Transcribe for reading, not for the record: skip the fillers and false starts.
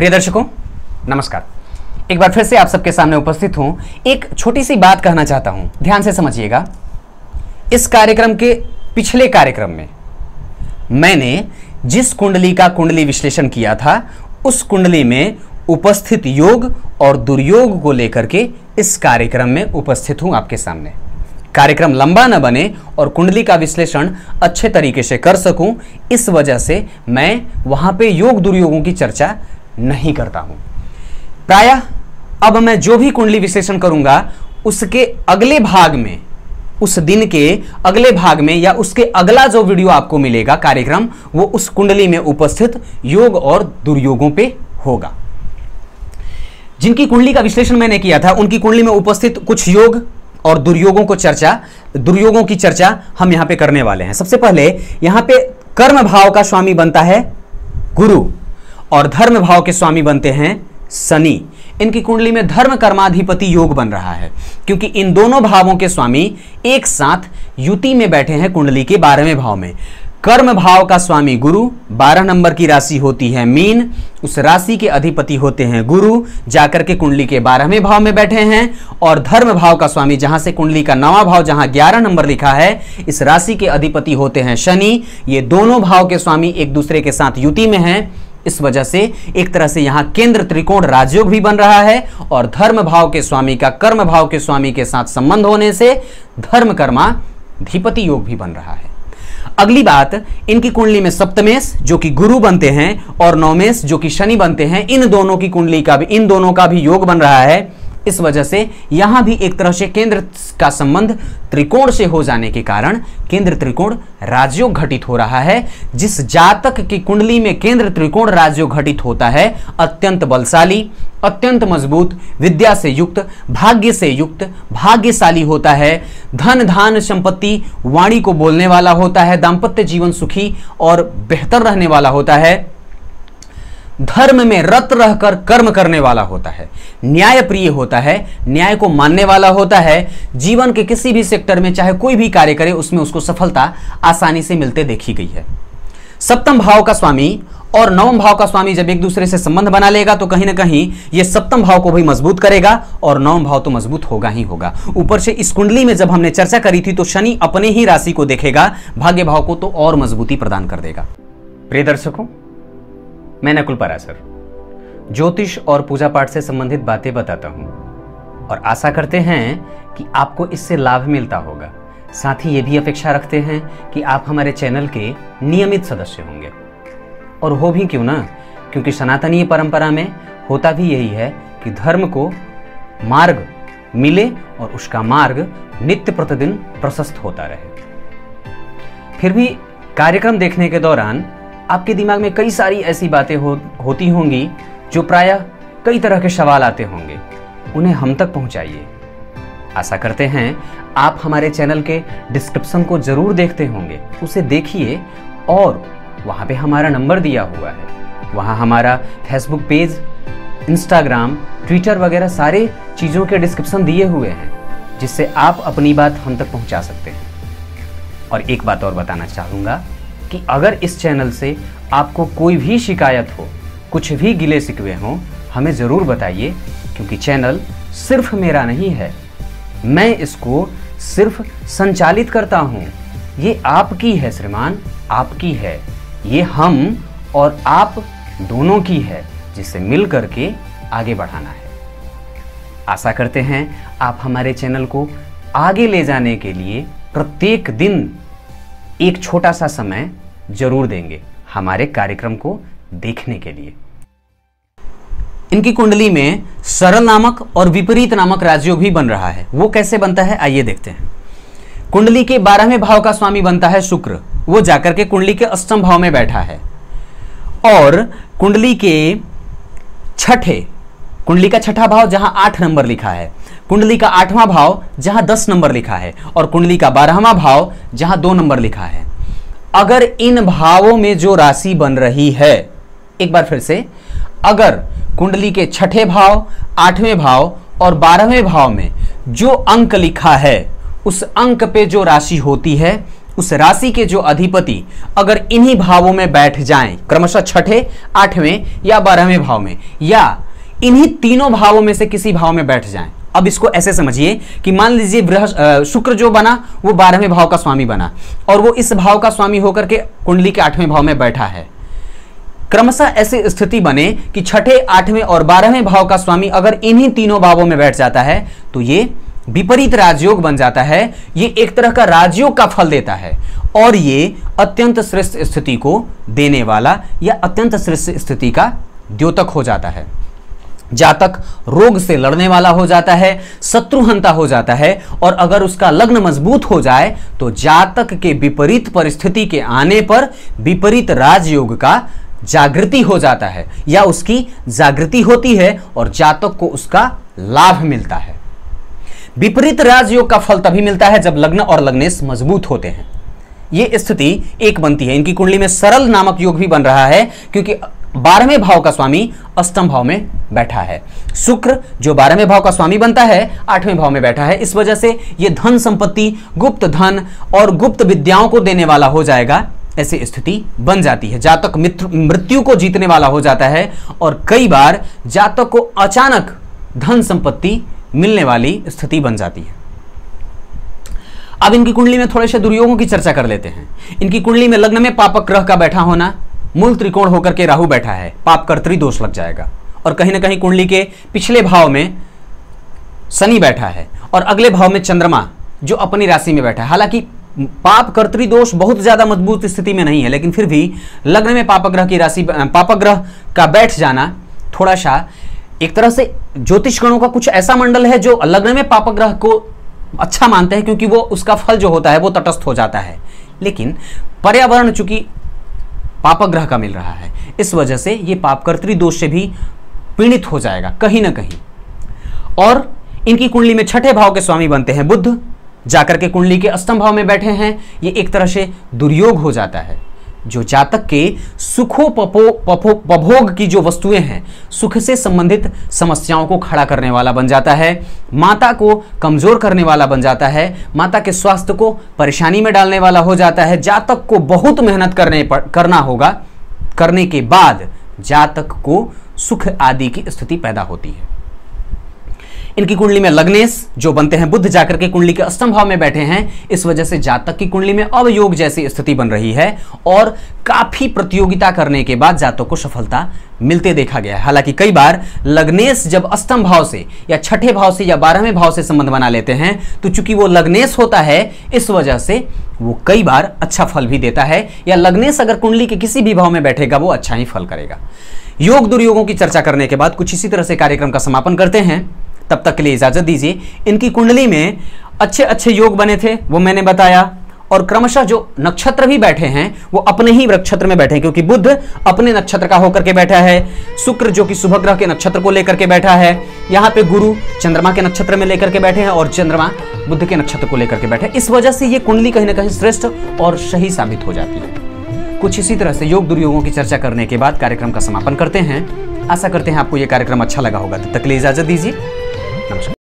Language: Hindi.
प्रिय दर्शकों नमस्कार। एक बार फिर से आप सबके सामने उपस्थित हूं। एक छोटी सी बात कहना चाहता हूं, ध्यान से समझिएगा। इस कार्यक्रम के पिछले कार्यक्रम में मैंने जिस कुंडली का कुंडली विश्लेषण किया था, उस कुंडली में उपस्थित योग और दुर्योग को लेकर के इस कार्यक्रम में उपस्थित हूं आपके सामने। कार्यक्रम लंबा न बने और कुंडली का विश्लेषण अच्छे तरीके से कर सकूं, इस वजह से मैं वहां पे योग दुर्योगों की चर्चा नहीं करता हूं। प्रायः अब मैं जो भी कुंडली विश्लेषण करूंगा उसके अगले भाग में, उस दिन के अगले भाग में या उसके अगला जो वीडियो आपको मिलेगा कार्यक्रम, वो उस कुंडली में उपस्थित योग और दुर्योगों पे होगा। जिनकी कुंडली का विश्लेषण मैंने किया था उनकी कुंडली में उपस्थित कुछ योग और दुर्योगों की चर्चा हम यहां पे करने वाले हैं। सबसे पहले यहां पे कर्म भाव का स्वामी बनता है गुरु और धर्म भाव के स्वामी बनते हैं शनि। इनकी कुंडली में धर्म कर्माधिपति योग बन रहा है, क्योंकि इन दोनों भावों के स्वामी एक साथ युति में बैठे हैं कुंडली के 12वें भाव में। कर्म भाव का स्वामी गुरु, 12 नंबर की राशि होती है मीन, उस राशि के अधिपति होते हैं गुरु, जाकर के कुंडली के 12वें भाव में बैठे हैं। और धर्म भाव का स्वामी, जहां से कुंडली का 9वां भाव, जहां 11 नंबर लिखा है, इस राशि के अधिपति होते हैं शनि। ये दोनों भाव के स्वामी एक दूसरे के साथ युति में हैं। इस वजह से एक तरह से यहां केंद्र त्रिकोण राजयोग भी बन रहा है और धर्म भाव के स्वामी का कर्म भाव के स्वामी के साथ संबंध होने से धर्म कर्माधिपति योग भी बन रहा है। अगली बात, इनकी कुंडली में सप्तमेश जो कि गुरु बनते हैं और नवमेश जो कि शनि बनते हैं, इन दोनों की कुंडली का भी, इन दोनों का भी योग बन रहा है। इस वजह से यहां भी एक तरह से केंद्र का संबंध त्रिकोण से हो जाने के कारण केंद्र त्रिकोण राजयोग घटित हो रहा है। जिस जातक की कुंडली में केंद्र त्रिकोण राजयोग घटित होता है, अत्यंत बलशाली, अत्यंत मजबूत, विद्या से युक्त, भाग्य से युक्त, भाग्यशाली होता है, धन धान संपत्ति वाणी को बोलने वाला होता है, दाम्पत्य जीवन सुखी और बेहतर रहने वाला होता है, धर्म में रत रहकर कर्म करने वाला होता है, न्याय प्रिय होता है, न्याय को मानने वाला होता है, जीवन के किसी भी सेक्टर में चाहे कोई भी कार्य करे उसमें उसको सफलता आसानी से मिलते देखी गई है। सप्तम भाव का स्वामी और नवम भाव का स्वामी जब एक दूसरे से संबंध बना लेगा तो कहीं ना कहीं ये सप्तम भाव को भी मजबूत करेगा और नवम भाव तो मजबूत होगा ही होगा। ऊपर से इस कुंडली में जब हमने चर्चा करी थी तो शनि अपने ही राशि को देखेगा, भाग्य भाव को तो और मजबूती प्रदान कर देगा। प्रिय दर्शकों, मैं नकुल पराशर ज्योतिष और पूजा पाठ से संबंधित बातें बताता हूं और आशा करते हैं कि आपको इससे लाभ मिलता होगा। साथ ही ये भी अपेक्षा रखते हैं कि आप हमारे चैनल के नियमित सदस्य होंगे। और हो भी क्यों ना, क्योंकि सनातनीय परंपरा में होता भी यही है कि धर्म को मार्ग मिले और उसका मार्ग नित्य प्रतिदिन प्रशस्त होता रहे। फिर भी कार्यक्रम देखने के दौरान आपके दिमाग में कई सारी ऐसी बातें होती होंगी जो प्रायः कई तरह के सवाल आते होंगे, उन्हें हम तक पहुंचाइए। आशा करते हैं आप हमारे चैनल के डिस्क्रिप्शन को जरूर देखते होंगे, उसे देखिए और वहां पे हमारा नंबर दिया हुआ है, वहां हमारा फेसबुक पेज, इंस्टाग्राम, ट्विटर वगैरह सारे चीज़ों के डिस्क्रिप्शन दिए हुए हैं, जिससे आप अपनी बात हम तक पहुंचा सकते हैं। और एक बात और बताना चाहूँगा कि अगर इस चैनल से आपको कोई भी शिकायत हो, कुछ भी गिले शिकवे हों, हमें ज़रूर बताइए, क्योंकि चैनल सिर्फ मेरा नहीं है, मैं इसको सिर्फ संचालित करता हूँ। ये आपकी है श्रीमान, आपकी है, ये हम और आप दोनों की है, जिसे मिल करके आगे बढ़ाना है। आशा करते हैं आप हमारे चैनल को आगे ले जाने के लिए प्रत्येक दिन एक छोटा सा समय जरूर देंगे हमारे कार्यक्रम को देखने के लिए। इनकी कुंडली में सरल नामक और विपरीत नामक राजयोग भी बन रहा है। वो कैसे बनता है आइए देखते हैं। कुंडली के 12वें भाव का स्वामी बनता है शुक्र, वो जाकर के कुंडली के अष्टम भाव में बैठा है। और कुंडली का छठा भाव जहां 8 नंबर लिखा है, कुंडली का 8वां भाव जहां 10 नंबर लिखा है और कुंडली का 12वां भाव जहां 2 नंबर लिखा है। अगर इन भावों में जो राशि बन रही है, एक बार फिर से, अगर कुंडली के छठे भाव, 8वें भाव और 12वें भाव में जो अंक लिखा है, उस अंक पे जो राशि होती है, उस राशि के जो अधिपति अगर इन्हीं भावों में बैठ जाएं, क्रमशः छठे, आठवें या 12वें भाव में, या इन्हीं तीनों भावों में से किसी भाव में बैठ जाएं। अब इसको ऐसे समझिए कि मान लीजिए शुक्र जो बना वो 12वें भाव का स्वामी बना और वो इस भाव का स्वामी होकर के कुंडली के 8वें भाव में बैठा है। क्रमशः ऐसी स्थिति बने कि छठे, 8वें और 12वें भाव का स्वामी अगर इन्हीं तीनों भावों में बैठ जाता है तो ये विपरीत राजयोग बन जाता है। ये एक तरह का राजयोग का फल देता है और ये अत्यंत श्रेष्ठ स्थिति को देने वाला या अत्यंत श्रेष्ठ स्थिति का द्योतक हो जाता है। जातक रोग से लड़ने वाला हो जाता है, शत्रुहंता हो जाता है, और अगर उसका लग्न मजबूत हो जाए तो जातक के विपरीत परिस्थिति के आने पर विपरीत राजयोग का जागृति हो जाता है या उसकी जागृति होती है और जातक को उसका लाभ मिलता है। विपरीत राजयोग का फल तभी मिलता है जब लग्न और लग्नेश मजबूत होते हैं। यह स्थिति एक बनती है। इनकी कुंडली में सरल नामक योग भी बन रहा है क्योंकि 12वें भाव का स्वामी अष्टम भाव में बैठा है। शुक्र जो 12वें भाव का स्वामी बनता है 8वें भाव में बैठा है। इस वजह से यह धन संपत्ति, गुप्त धन और गुप्त विद्याओं को देने वाला हो जाएगा। ऐसी स्थिति बन जाती है। जातक मृत्यु को जीतने वाला हो जाता है और कई बार जातक को अचानक धन संपत्ति मिलने वाली स्थिति बन जाती है। अब इनकी कुंडली में थोड़े से दुर्योगों की चर्चा कर लेते हैं। इनकी कुंडली में लग्न में पापक ग्रह का बैठा होना, मूल त्रिकोण होकर के राहु बैठा है, पाप कर्तरी दोष लग जाएगा। और कहीं ना कहीं कुंडली के पिछले भाव में शनि बैठा है और अगले भाव में चंद्रमा जो अपनी राशि में बैठा है। हालांकि पाप कर्तरी दोष बहुत ज्यादा मजबूत स्थिति में नहीं है, लेकिन फिर भी लग्न में पापक ग्रह की राशि, पापक ग्रह का बैठ जाना थोड़ा सा एक तरह से ज्योतिष गणों का कुछ ऐसा मंडल है जो लग्न में पापक ग्रह को अच्छा मानते हैं क्योंकि वो उसका फल जो होता है वो तटस्थ हो जाता है। लेकिन पर्यावरण चूंकि पापक ग्रह का मिल रहा है, इस वजह से ये पापकर्तरी दोष से भी पीड़ित हो जाएगा कहीं ना कहीं। और इनकी कुंडली में छठे भाव के स्वामी बनते हैं बुध, जाकर के कुंडली के अष्टम भाव में बैठे हैं। ये एक तरह से दुर्योग हो जाता है जो जातक के सुखोपभोग की जो वस्तुएं हैं, सुख से संबंधित समस्याओं को खड़ा करने वाला बन जाता है, माता को कमजोर करने वाला बन जाता है, माता के स्वास्थ्य को परेशानी में डालने वाला हो जाता है। जातक को बहुत मेहनत करना होगा, करने के बाद जातक को सुख आदि की स्थिति पैदा होती है। इनकी कुंडली में लग्नेश जो बनते हैं बुध, जाकर के कुंडली के अष्टम भाव में बैठे हैं। इस वजह से जातक की कुंडली में अवयोग जैसी स्थिति बन रही है और काफी प्रतियोगिता करने के बाद जातक को सफलता मिलते देखा गया है। हालांकि कई बार लग्नेश जब अष्टम भाव से या छठे भाव से या 12वें भाव से संबंध बना लेते हैं तो चूंकि वो लग्नेश होता है, इस वजह से वो कई बार अच्छा फल भी देता है, या लग्नेश अगर कुंडली के किसी भी भाव में बैठेगा वो अच्छा ही फल करेगा। योग दुर्योगों की चर्चा करने के बाद कुछ इसी तरह से कार्यक्रम का समापन करते हैं। तब तक के लिए इजाजत दीजिए। इनकी कुंडली में अच्छे अच्छे योग बने थे वो मैंने बताया, और क्रमशः जो नक्षत्र भी बैठे हैं वो अपने ही नक्षत्र में बैठे हैं क्योंकि बुध अपने नक्षत्र का होकर के बैठा है, शुक्र जो कि शुभ ग्रह के नक्षत्र को लेकर के बैठा है, यहाँ पे गुरु चंद्रमा के नक्षत्र में लेकर के बैठे हैं और चंद्रमा बुध के नक्षत्र को लेकर के बैठे। इस वजह से ये कुंडली कहीं ना कहीं श्रेष्ठ और सही साबित हो जाती है। कुछ इसी तरह से योग दुर्योगों की चर्चा करने के बाद कार्यक्रम का समापन करते हैं। आशा करते हैं आपको यह कार्यक्रम अच्छा लगा होगा। तब तक के लिए इजाजत दीजिए। नमस्कार।